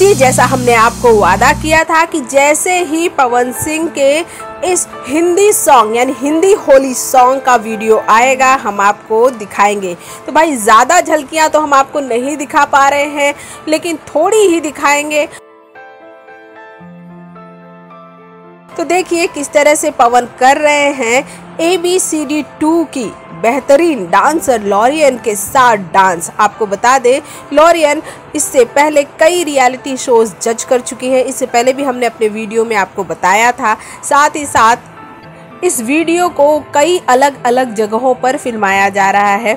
जी जैसा हमने आपको वादा किया था कि जैसे ही पवन सिंह के इस हिंदी सॉन्ग यानी हिंदी होली सॉन्ग का वीडियो आएगा हम आपको दिखाएंगे। तो भाई ज़्यादा झलकियां तो हम आपको नहीं दिखा पा रहे हैं, लेकिन थोड़ी ही दिखाएंगे। तो देखिए किस तरह से पवन कर रहे हैं ABCD 2 की बेहतरीन डांसर लॉरियन के साथ डांस। आपको बता दें लॉरियन इससे पहले कई रियलिटी शोज जज कर चुकी है, इससे पहले भी हमने अपने वीडियो में आपको बताया था। साथ ही साथ इस वीडियो को कई अलग अलग जगहों पर फिल्माया जा रहा है।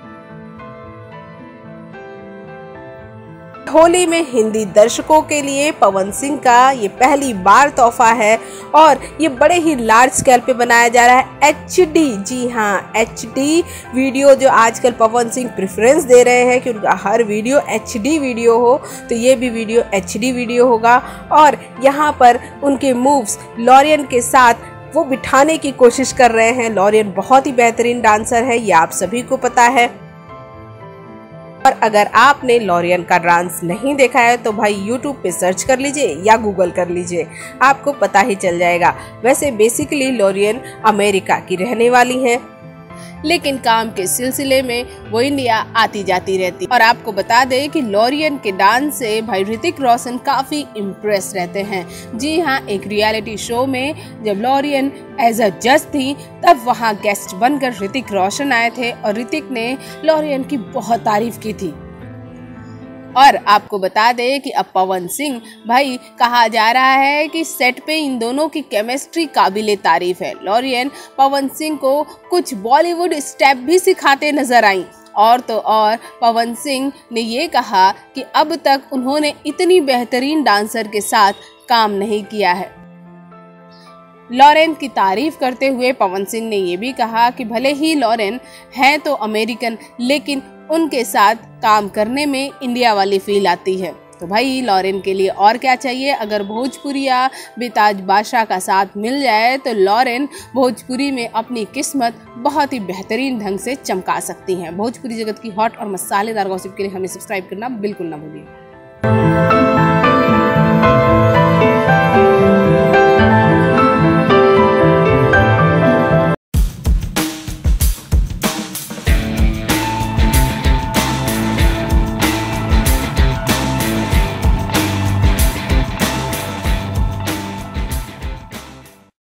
होली में हिंदी दर्शकों के लिए पवन सिंह का ये पहली बार तोहफा है और ये बड़े ही लार्ज स्केल पे बनाया जा रहा है HD। जी हाँ, HD वीडियो जो आजकल पवन सिंह प्रेफरेंस दे रहे हैं कि उनका हर वीडियो HD वीडियो हो, तो ये भी वीडियो HD वीडियो होगा। और यहाँ पर उनके मूव्स लॉरियन के साथ वो बिठाने की कोशिश कर रहे हैं। लॉरियन बहुत ही बेहतरीन डांसर है, ये आप सभी को पता है। और अगर आपने लॉरियन का डांस नहीं देखा है तो भाई YouTube पे सर्च कर लीजिए या गूगल कर लीजिए, आपको पता ही चल जाएगा। वैसे बेसिकली लॉरियन अमेरिका की रहने वाली है, लेकिन काम के सिलसिले में वो इंडिया आती जाती रहती। और आपको बता दें कि लॉरियन के डांस से भाई ऋतिक रोशन काफ़ी इम्प्रेस रहते हैं। जी हाँ, एक रियलिटी शो में जब लॉरियन एज अ जज थी तब वहाँ गेस्ट बनकर ऋतिक रोशन आए थे और ऋतिक ने लॉरियन की बहुत तारीफ की थी। और आपको बता दें कि अब पवन सिंह भाई कहा जा रहा है कि सेट पे इन दोनों की केमिस्ट्री काबिले तारीफ है। लॉरियन पवन सिंह को कुछ बॉलीवुड स्टेप भी सिखाते नजर आई। और तो और पवन सिंह ने ये कहा कि अब तक उन्होंने इतनी बेहतरीन डांसर के साथ काम नहीं किया है। लॉरेन की तारीफ करते हुए पवन सिंह ने ये भी कहा कि भले ही लॉरेन हैं तो अमेरिकन, लेकिन उनके साथ काम करने में इंडिया वाली फील आती है। तो भाई लॉरेन के लिए और क्या चाहिए। अगर भोजपुरिया बेताज बादशाह का साथ मिल जाए तो लॉरेन भोजपुरी में अपनी किस्मत बहुत ही बेहतरीन ढंग से चमका सकती हैं। भोजपुरी जगत की हॉट और मसालेदार गॉसिप के लिए हमें सब्सक्राइब करना बिल्कुल ना भूलिए।